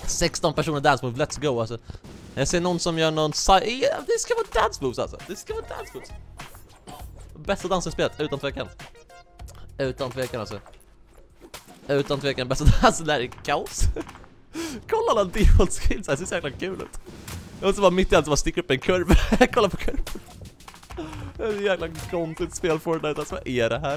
16 personer dance move, let's go alltså. Jag ser någon som gör någon det ska vara dance moves alltså. Det ska vara dance moves. Bästa dansen spelat, utan tvekan. Utan tvekan alltså. Utan tvekan, bästa dansen där är kaos. Kolla alla default skills, det ser så jäkla kul ut. Jag måste bara mitt i allt bara sticker upp en kurv. Kolla på kurven. Det är ett jäkla konstigt spel Fortnite, alltså vad är det här?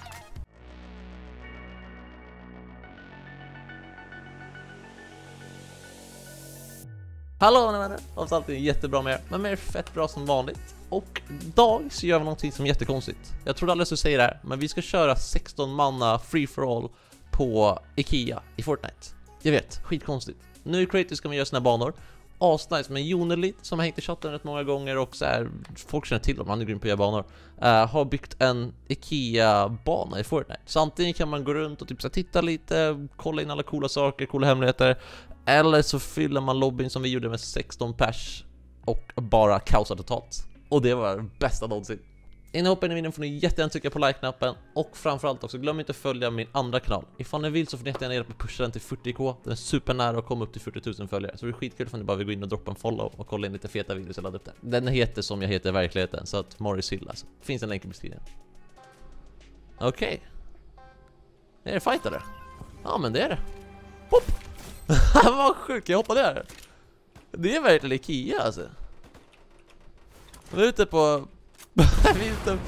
Hallå mina vänner, hoppas alltid är jättebra med er. Men mer fett bra som vanligt. Och idag så gör vi någonting som är jättekonstigt. Jag trodde aldrig att säga det här, men vi ska köra 16 manna free for all på Ikea i Fortnite. Jag vet, skitkonstigt. Nu i Creative ska man göra sina banor. Asnice med Jonelit som har hängt i chatten rätt många gånger och så här, folk känner till dem, han är grym på att göra banor. Har byggt en Ikea-bana i Fortnite. Så antingen kan man gå runt och typ så här, titta lite, kolla in alla coola saker, coola hemligheter. Eller så fyller man lobbyn som vi gjorde med 16 pers och bara kaosar totalt. Och det var det bästa någonsin. Innan jag hoppar in i videon får ni jättegärna trycka på like-knappen. Och framförallt också, glöm inte att följa min andra kanal. Ifall ni vill så får ni jättegärna hjälpa att pusha den till 40k. Den är supernära att komma upp till 40 000 följare. Så det är skitkul om ni bara vill gå in och droppa en follow och kolla in lite feta videos och ladda upp det. Den heter som jag heter i verkligheten, så att Morris Hill alltså. Finns en länk i beskrivningen. Okej. Är det fight eller? Ja men det är det. Hopp! Vad sjukt, jag hoppade där. Det är verkligen Ikea alltså. Vi är ute på... vi är ute...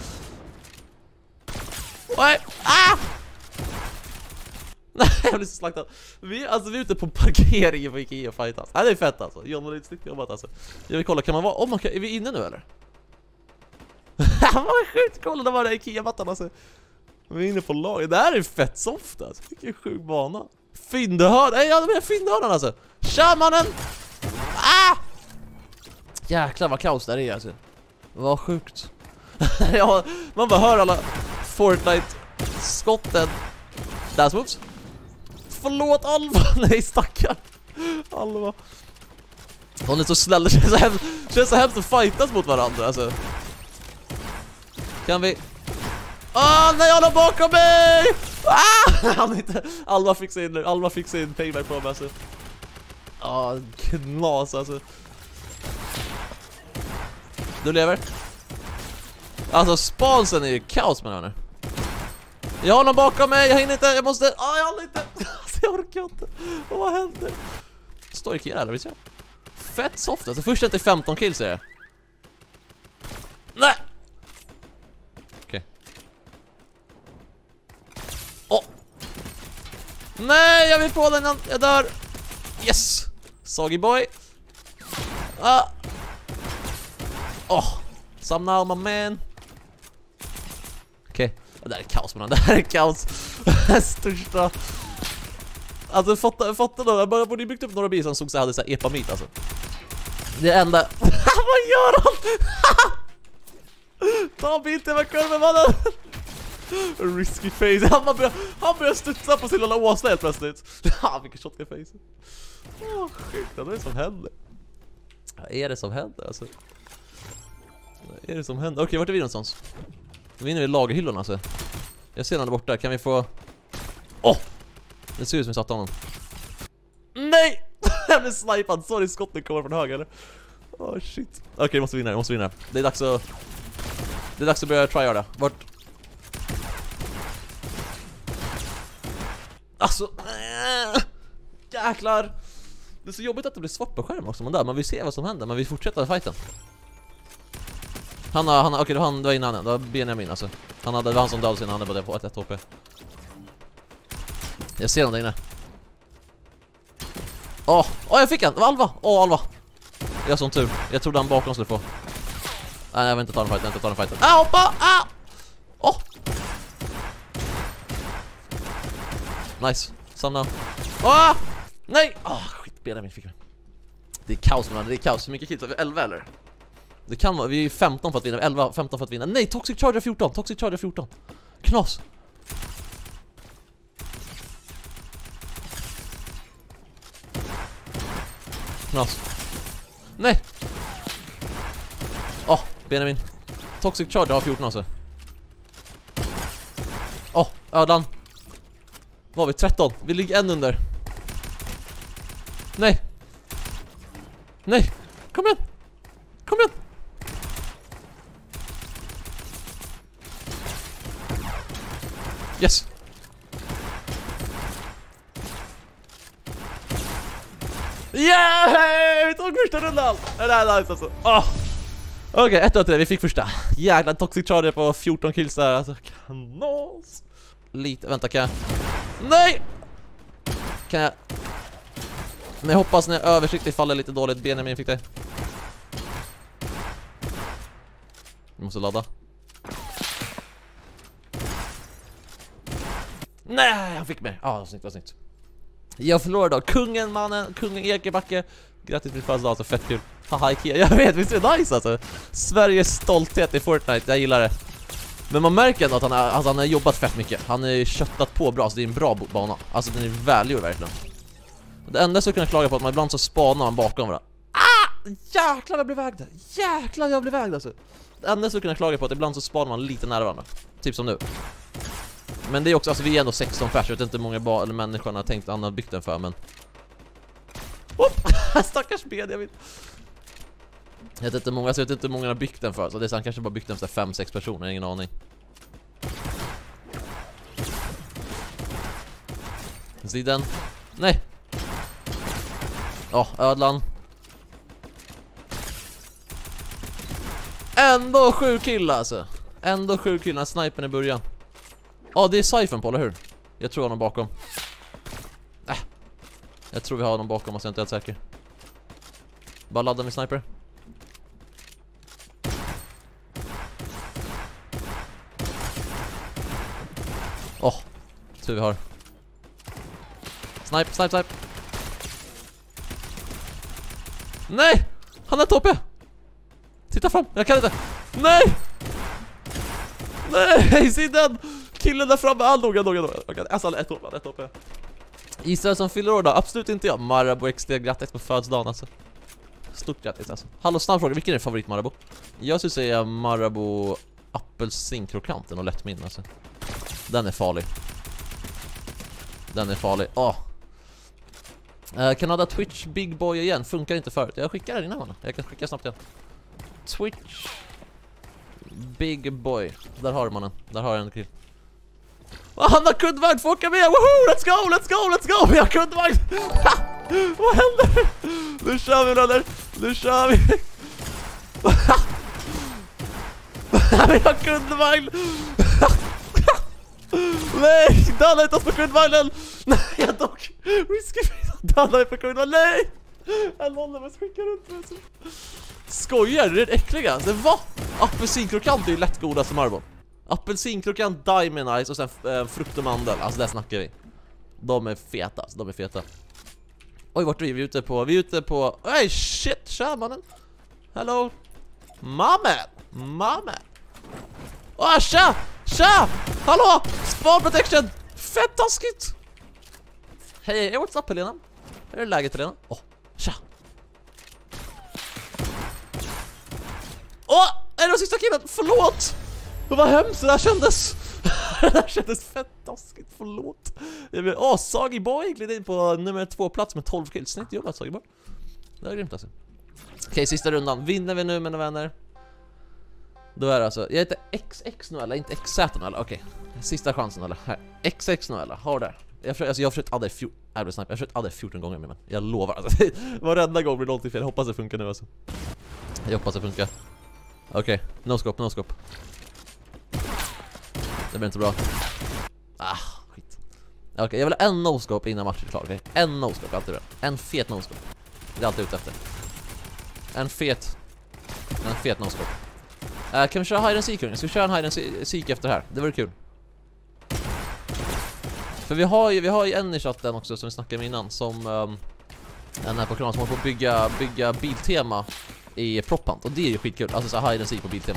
Oj! Ah! Nej, jag blir så slaktad. Vi är ute på parkeringen på Ikea fight alltså. Nej, det är fett alltså. John var lite snyggt jobbat alltså. Jag vill kolla, kan man vara... är vi inne nu eller? Vad sjukt, kolla det var det Ikea-mattan alltså. Vi är inne på lag. Det här är fett soft alltså. Vilken sjuk bana. Fyndehörn. Nej, jag menar fyndehörnan alltså. Tja mannen. Ah! Jäklar vad kaos där är alltså. Vad sjukt. Ja, man bara hör alla Fortnite-skotten. That's moves. Förlåt Alva. Nej, stackar. Alva. Hon är så snäll. Det känns så hemskt att fightas mot varandra alltså. Kan vi... nej, han är bakom mig! Han inte... Alva fick in payback på mig alltså. Knas alltså. Du lever. Alltså spansen är ju kaos med henne. Jag har någon bakom mig, jag hinner inte, jag måste... jag håller inte. Alltså, jag orkar inte. Vad händer? Står Ikea eller visst jag? Fett soft alltså, först inte 15 kills säger jag. Nej! Nej, jag vill på den, jag dör. Yes, soggy boy. Some now my man. Okej, det här är kaos man. Det här är kaos. Största. Alltså fatta då, jag bara borde byggt upp några bilar som såg så hade så här epamit alltså. Det enda. Vad gör han? Ta bild till med kurven mannen. Risky face. Han börjar studsa på sin lilla åsna helt plötsligt. Vilken shotgun face. Sjukt, vad är det som händer? Vad är det som händer alltså? Vad är det som händer? Okej, vart är vi någonstans? Vi är inne vid lagerhyllorna alltså. Jag ser den där borta, kan vi få... Det ser ut som vi satt honom. Nej! Jag blev snipad, sorry, skotten kommer från höger eller? Shit. Okej, vi måste vinna. Det är dags att börja tryharda. Vart? Alltså, jäklar. Det är så jobbigt att det blir svart på skärmen också. Man vill se vad som händer, men vi fortsätter fighten. Okej, det var innan han. Det var Benjamin alltså. Det var han som dödade sin, han var på 1 HP. Jag ser honom där inne. Jag fick han, det var Alva. Alva. Jag har sån tur, jag trodde han bakom skulle få. Nej, jag vill inte ta den fighten, hoppa! Nice, samma. Nej! Skit, Benjamin fick mig. Det är kaos man, det är kaos. Hur mycket kills har vi? 11 eller? Det kan vara, vi är 15 för att vinna, 11, 15 för att vinna. Nej, Toxic Charger 14. Knas. Nej. Benjamin. Toxic Charger har 14 alltså. Ödan. Vad har vi? 13. Vi ligger en under. Nej! Nej! Kom igen! Kom igen! Yes! Yeah! Vi tog första rundan! Det här är nice alltså. Okej, 1-3, vi fick första. Jäkla toxic charge på 14 kills där. Alltså, kanos! Lite, vänta, kan jag... Nej! Kan jag... Men jag hoppas när jag översiktligt faller lite dåligt. Benjamin fick det. Jag måste ladda. Nej, han fick mig. Vad snyggt, vad snyggt. Jag förlorade då. Kungen, mannen. Kungen Ekebacke. Grattis till födelsedag, så fett kul. Haha, Ikea. Jag vet, visst är det nice alltså. Sveriges stolthet i Fortnite, jag gillar det. Men man märker ändå att han har jobbat fett mycket. Han är köttat på bra, så det är en bra bana. Alltså den är välgjord verkligen. Det enda som jag kan klaga på att man ibland så spanar man bakom varandra. Jäklar jag blev vägd. Jäklar jag blev vägd alltså. Det enda som jag kan klaga på att ibland så spanar man lite nära varandra. Typ som nu. Men det är också, alltså vi är ändå 16 pers. Jag vet inte hur många eller människorna har tänkt att han har byggt den för, men... Stackars ben, jag vet inte många, så jag vet inte hur många har byggt den för. Så det är så han kanske bara byggt den för 5-6 personer, ingen aning. Sidan. Nej. Ödlan. Ändå 7 killar alltså. Ändå 7 killar, snipern i början. Det är Siphon på, eller hur? Jag tror han är bakom. Jag tror vi har någon bakom oss, jag är inte helt säker. Bara ladda med sniper. Tur vi har. Snipe. Nej! Han är toppe! Titta fram, jag kan inte. Nej! Nej, se den! Killen där framme, alltså ett toppe. Israel som fyller år då? Absolut inte jag. Marabou XD, grattis på födelsedagen alltså. Stort grattis alltså. Hallå, snabb fråga, vilken är din favorit Marabou? Jag skulle säga Marabou apelsinkrokant, och lätt min alltså. Den är farlig. Kanada Twitch Big Boy igen. Funkar inte förut. Jag skickar den innan. Jag kan skicka snabbt igen. Twitch Big Boy. Där har man den. Där har jag en kill. Han har kundvagn, får åka med. Woohoo, let's go. Vi har kundvagn. Vad händer? Nu kör vi bröder. Nu kör vi. Vi har kundvagn. Nej, döda inte oss på kundvagnen. Nej, jag dog. Risky, döda mig på kundvagnen. Nej. Jag håller mig, skickar runt mig. Skojar, det är äckliga. Det var apelsinkrokant är ju lätt goda som Marabou. Apelsinkrokant, Diamond Ice och sen frukt och mandel. Alltså där snackar vi. De är feta, alltså, de är feta. Oj, vart är vi? Vi är ute på... Hey, shit, tja mannen. Hello. Mamen. Tja. Hallå, spawn protection. Fett taskigt. Hej, what's up Helena? Hur är läget Helena? Tja. Är det sista killen? Förlåt. Det var hemskt, det där kändes. Det där kändes fett taskigt, förlåt. Sagi Boy gled in på nummer 2 plats med 12 kills. Snyggt jobbat Sagi Boy. Det är grymt alltså. Okej, sista rundan. Vinner vi nu mina vänner? Då är det alltså, jag heter XX nu eller inte XZ nu eller, okej. Sista chansen eller, här. XX nu eller, har det. Jag har försökt adda 14 gånger men jag lovar alltså. Varenda gång blir någonting fel, jag hoppas det funkar nu alltså. Jag hoppas det funkar. Okej, no scope. Det blir inte bra. Skit. Okej, jag vill ha en no-scope innan matchen är klar, okej? En no-scope, alltid bra. En fet no-scope. Det är alltid ute efter. En fet no-scope. Kan vi köra hide and seek? Ska vi köra en hide and seek efter det här? Det vore kul. För vi har ju en i chatten också som vi snackade med innan, som den här på kanalen som håller på att bygga biltema i Prophunt, och det är ju skitkul. Alltså så hide and seek på biltema.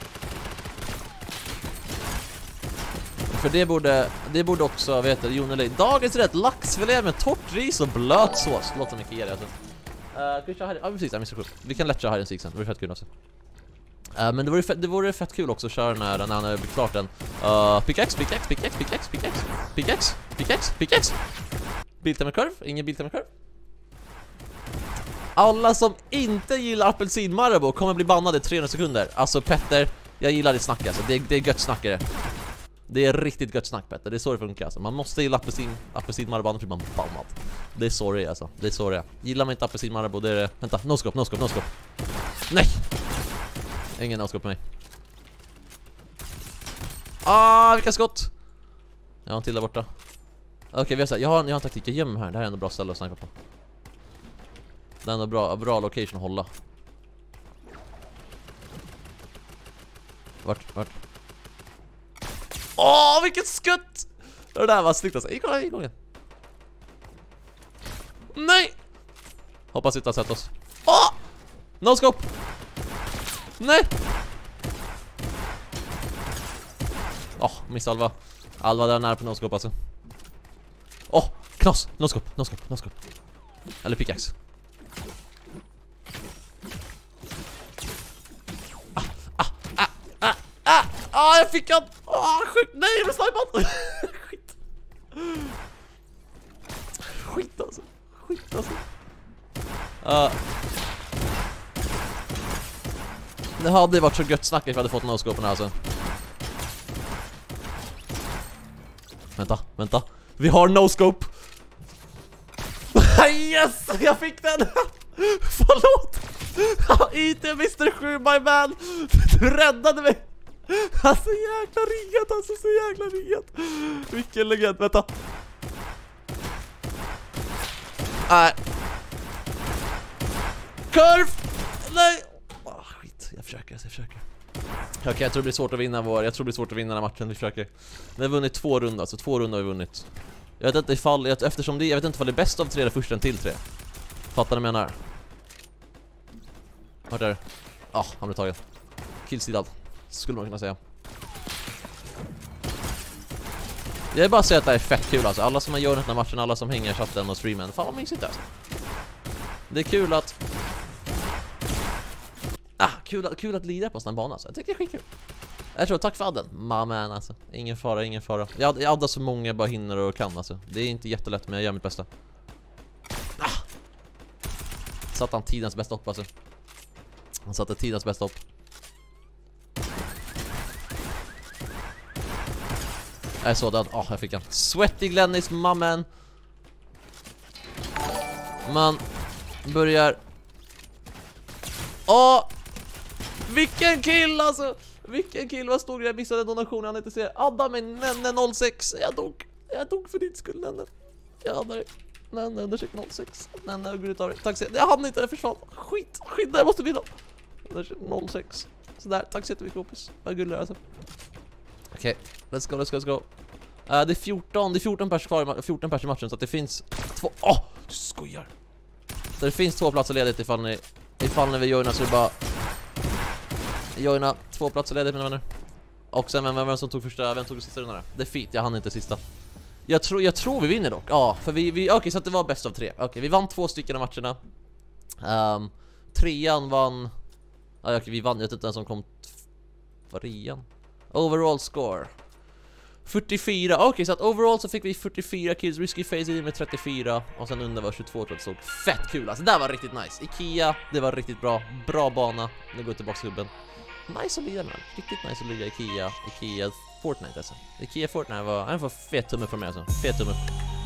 För det borde också, vet du, Joneli. Dagens rätt, laxfilé med torrt ris och blöt sås. Låter mycket er alltså. Ska vi köra hide? Precis, vi kan lätt köra hide and seek sen. Det blir fett kul alltså. Men det vore fett kul också att köra när han har klart den. Pickaxe. Biltema kurv, ingen biltema kurv. Alla som inte gillar apelsin Marabou kommer bli bannade i 300 sekunder. Alltså Petter, jag gillar ditt snack alltså. Det är gött snackare. Det är riktigt gött snack Petter. Det är så det funkar alltså. Man måste gilla apelsin Marabou, annars blir man bannad. Det är så det är alltså. Det är så det är. Gillar man inte apelsin Marabou, det är det. Vänta, no scope. Nej! Ingen no scope på mig. Vilka skott! Jag har en till där borta. Okej, vi har så här, jag har en taktik. Jag gömmer här. Det här är ändå bra ställe att snipa på. Det är ändå bra location att hålla. Vart? Vilket skutt! Det där var snyggt alltså. Kolla igen. Nej! Hoppas inte har sett oss. No scope! Nej! Miss Alva. Alva där nära på no scope alltså. Knas! No scope. Eller pickaxe. Jag fick han! Skit! Nej, jag blev snipad! Skit alltså. Det hade varit så gött snack if jag hade fått no-scopen här alltså. Vänta. Vi har no-scope! Yes! Jag fick den! Förlåt! IT Mr. 7, my man! Du räddade mig! Alltså jäkla riggat. Vilken legend, vänta. Kurv! Nej! Skit, jag försöker. Okej, jag tror det blir svårt att vinna den här matchen, vi försöker. Vi har vunnit 2 rundor, alltså 2 rundor har vi vunnit. Jag vet inte ifall, eftersom jag vet inte ifall det är bäst av 3 eller först en till 3. Fattar du vad jag menar? Vart är det? Han blev tagen. Killsidad, skulle man kunna säga. Jag vill bara säga att det är fett kul alltså. Alla som har gjort den här matchen, alla som hänger i chatten och streamen. Fan vad mysigt alltså. Det är kul att kul att lida på en sån här bana alltså. Jag tycker det är skitkul. Jag tror, tack för adden. Man alltså. Ingen fara. Jag addar så många jag bara hinner och kan alltså. Det är inte jättelätt, men jag gör mitt bästa. Satt han tidens bästa hopp alltså. Han satte tidens bästa hopp. Jag är så död. Jag fick en Sweaty Glennis, mamman. Man börjar. Vilken kill alltså. Vilken kill, vad stod det? Jag missade donationen, jag inte ser. Adda mig, Nenne 06. Jag dog för ditt skull, Nenne. Jag hade dig. Nenne undersök 06. Nenne, gå ut av dig. Tack så mycket. Jag hamnade inte, det försvann. Skit, där måste vinna. 06. Sådär, tack så mycket kompis. Vad gullig alltså. Okej, let's go. Det är 14 pers kvar, 14 pers i matchen, så att det finns 2. Du skojar. Så det finns 2 platser ledigt ifall ni vill joina, så det är bara joina 2 platser ledigt, mina vänner. Och sen vem som tog sista rundan där? Det är fint, jag hann inte sista. Jag tror vi vinner dock. För vi okej, så att det var bäst av 3. Okej, vi vann 2 stycken av matcherna. 3an vann. Vi vann, jag vet inte den som kom. Var 3an? Overall score 44. Okej, så att overall så fick vi 44 kills. Risky Face med 34. Och sen under var 22, tror jag det stod. Fett kul alltså, det där var riktigt nice. Ikea, det var riktigt bra bana. Nu går jag tillbaka till hubben. Nice att lira med. Riktigt nice att lira Ikea Fortnite alltså. Ikea Fortnite var en för fet tumme för mig alltså. Fet tumme.